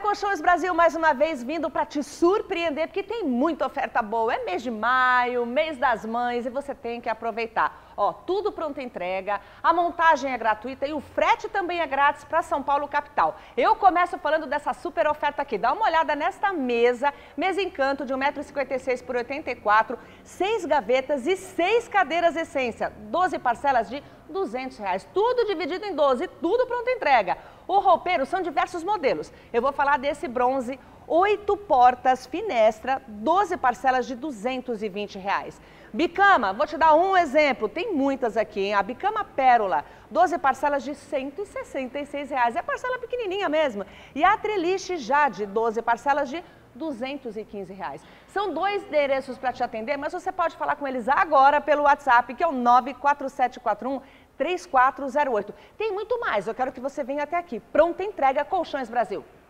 Colchões Brasil mais uma vez vindo para te surpreender, porque tem muita oferta boa. É mês de maio, mês das mães e você tem que aproveitar. Ó, tudo pronta entrega, a montagem é gratuita e o frete também é grátis para São Paulo capital. Eu começo falando dessa super oferta aqui. Dá uma olhada nesta mesa Encanto de 1,56 m por 84, 6 gavetas e 6 cadeiras essência, 12 parcelas de R$200, tudo dividido em 12, tudo pronta entrega. O roupeiro são diversos modelos. Eu vou falar desse bronze, 8 portas, finestra, 12 parcelas de R$220. Bicama, vou te dar um exemplo, tem muitas aqui, hein? A bicama pérola, 12 parcelas de R$166, é parcela pequenininha mesmo. E a treliche Jade, 12 parcelas de R$215. São 2 endereços para te atender, mas você pode falar com eles agora pelo WhatsApp, que é o 94741-3408. Tem muito mais, eu quero que você venha até aqui. Pronta entrega Colchões Brasil.